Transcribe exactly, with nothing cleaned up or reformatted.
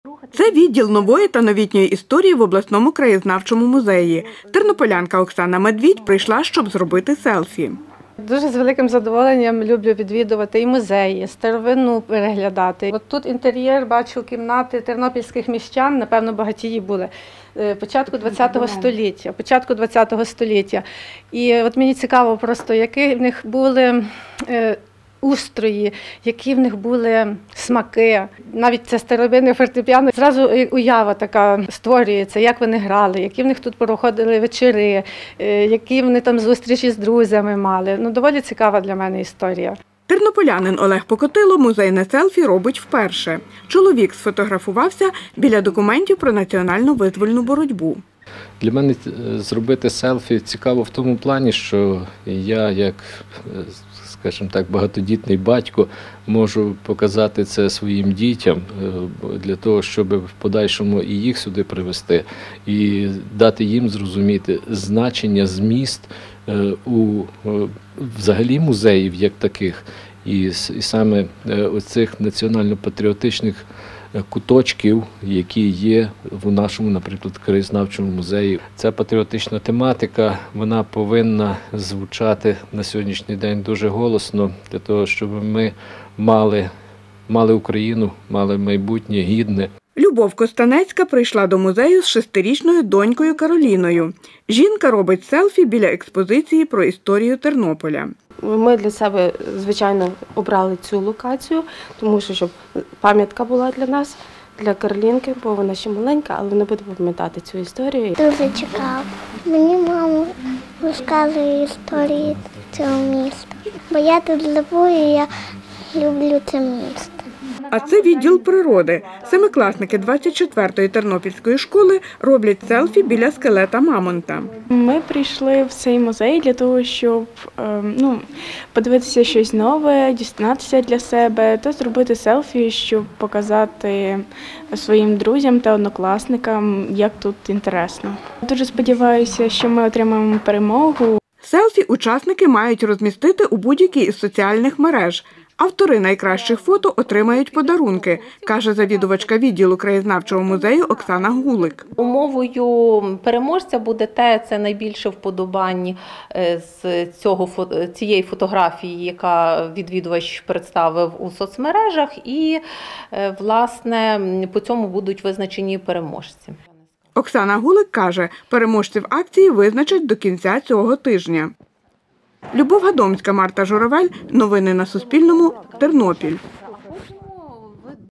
Це відділ нової та новітньої історії в обласному краєзнавчому музеї. Тернополянка Оксана Медвідь прийшла, щоб зробити селфі. Дуже з великим задоволенням люблю відвідувати і музеї, старовину переглядати. От тут інтер'єр, бачу кімнати тернопільських міщан, напевно, багатії були початку ХХ століття, початку ХХ століття. І от мені цікаво просто, які в них були устрої, які в них були смаки. Навіть це старовинне фортепіано. Зразу уява така створюється, як вони грали, які в них тут проходили вечори, які вони там зустрічі з друзями мали. Ну, доволі цікава для мене історія. Тернополянин Олег Покотило музейне селфі робить вперше. Чоловік сфотографувався біля документів про національну визвольну боротьбу. Для мене зробити селфі цікаво в тому плані, що я, як, скажімо так, багатодітний батько, можу показати це своїм дітям для того, щоб в подальшому і їх сюди привезти, і дати їм зрозуміти значення, зміст у взагалі музеїв як таких, і, і саме оцих національно-патріотичних куточків, які є в нашому, наприклад, краєзнавчому музеї. Ця патріотична тематика, вона повинна звучати на сьогоднішній день дуже голосно, для того, щоб ми мали, мали Україну, мали майбутнє гідне. Любов Костанецька прийшла до музею з шестирічною донькою Кароліною. Жінка робить селфі біля експозиції про історію Тернополя. Ми для себе, звичайно, обрали цю локацію, тому що щоб пам'ятка була для нас, для Каролінки, бо вона ще маленька, але вона буде пам'ятати цю історію. Дуже цікаво. Мені мама розказує історії цього міста, бо я тут живу і я люблю це місто. А це відділ природи. Семикласники двадцять четвертої Тернопільської школи роблять селфі біля скелета мамонта. Ми прийшли в цей музей для того, щоб ну, подивитися щось нове, дізнатися для себе та зробити селфі, щоб показати своїм друзям та однокласникам, як тут інтересно. Дуже сподіваюся, що ми отримаємо перемогу. Селфі учасники мають розмістити у будь-якій із соціальних мереж. Автори найкращих фото отримають подарунки, каже завідувачка відділу краєзнавчого музею Оксана Гулик. Умовою переможця буде те, це найбільше вподобань з цього, цієї фотографії, яка відвідувач представив у соцмережах, і, власне, по цьому будуть визначені переможці. Оксана Гулик каже, переможців акції визначать до кінця цього тижня. Любов Гадомська, Марта Журавель. Новини на Суспільному. Тернопіль.